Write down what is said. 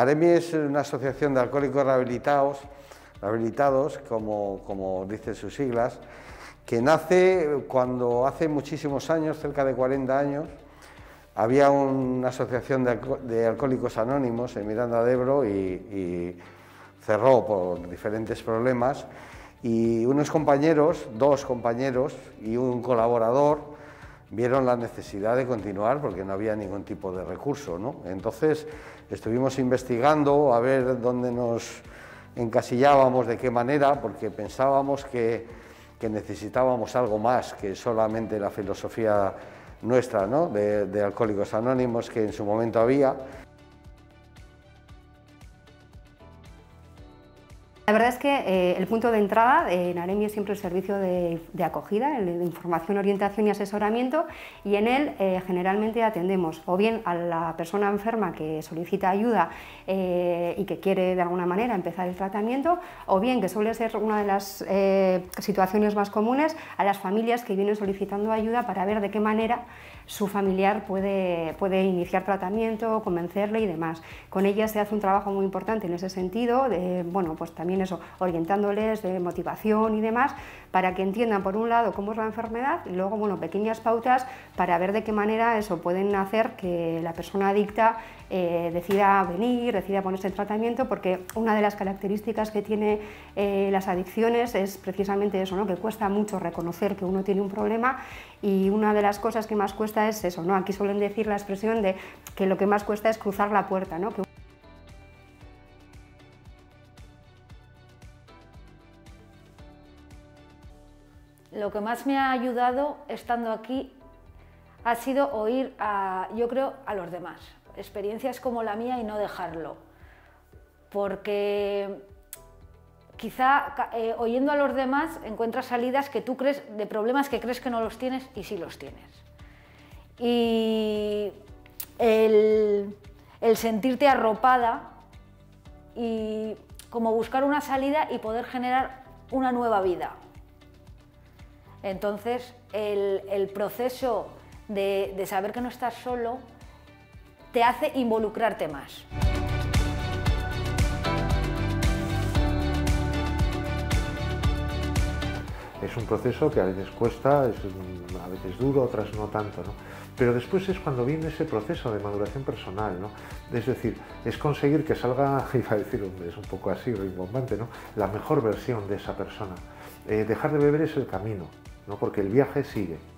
AREMI es una asociación de alcohólicos rehabilitados, como dicen sus siglas, que nace cuando hace muchísimos años, cerca de 40 años, había una asociación de alcohólicos anónimos en Miranda de Ebro y cerró por diferentes problemas, y unos compañeros, dos compañeros y un colaborador vieron la necesidad de continuar porque no había ningún tipo de recurso, ¿no? Entonces estuvimos investigando a ver dónde nos encasillábamos, de qué manera, porque pensábamos que necesitábamos algo más que solamente la filosofía nuestra, ¿no?, de Alcohólicos Anónimos, que en su momento había. La verdad es que el punto de entrada en AREMI es siempre el servicio de acogida, el de información, orientación y asesoramiento, y en él generalmente atendemos o bien a la persona enferma que solicita ayuda y que quiere de alguna manera empezar el tratamiento, o bien, que suele ser una de las situaciones más comunes, a las familias que vienen solicitando ayuda para ver de qué manera su familiar puede iniciar tratamiento, convencerle y demás. Con ellas se hace un trabajo muy importante en ese sentido, bueno, pues también eso, orientándoles de motivación y demás, para que entiendan por un lado cómo es la enfermedad y luego, bueno, pequeñas pautas para ver de qué manera eso pueden hacer que la persona adicta decida venir, decida ponerse en tratamiento, porque una de las características que tiene las adicciones es precisamente eso, ¿no?, que cuesta mucho reconocer que uno tiene un problema, y una de las cosas que más cuesta es eso, ¿no? Aquí suelen decir la expresión de que lo que más cuesta es cruzar la puerta, ¿no? Lo que más me ha ayudado estando aquí ha sido oír, yo creo, a los demás, experiencias como la mía, y no dejarlo, porque quizá oyendo a los demás encuentras salidas que tú crees, de problemas que crees que no los tienes y sí los tienes. Y el sentirte arropada y como buscar una salida y poder generar una nueva vida. Entonces, el proceso de saber que no estás solo te hace involucrarte más. Es un proceso que a veces cuesta, es a veces duro, otras no tanto, ¿no? Pero después es cuando viene ese proceso de maduración personal, ¿no? Es decir, es conseguir que salga, iba a decir, es un poco así, rimbombante, ¿no?, la mejor versión de esa persona. Dejar de beber es el camino, ¿no?, porque el viaje sigue.